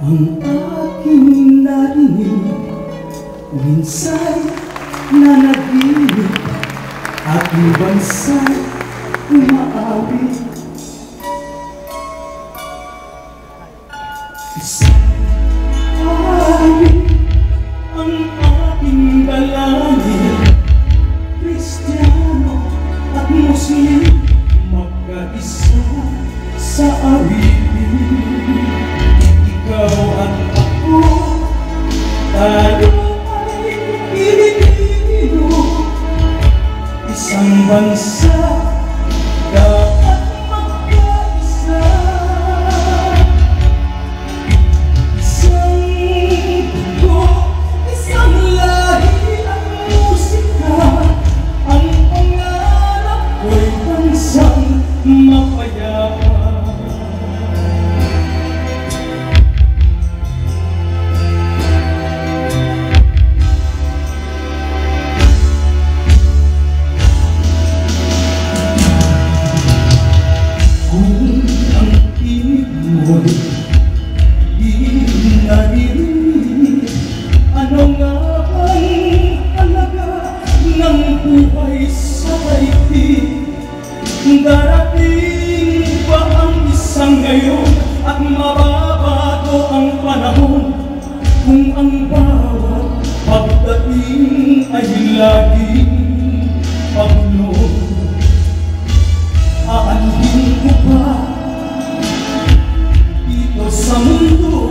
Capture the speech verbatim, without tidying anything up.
Ang aking narinig, minsan nanaginip, aking bansa'y umaawit. Isang awit ang aking dalangin, Kristiyano at Muslim, magkaisa sa awitin. Ikaw at ako, tayo ay Pilipino, isang bansa, dapat magkaisa. Isang dugo, isang lahi ang musika, ang pangarap ko'y bansang mapayapa. Ano nga ang halaga ng buhay sa daigdig? Darating ba ang isang ngayon at mababago ang panahon, kung ang bawat pagdating ay laging pagulo? Aanhin ko ba dito sa mundo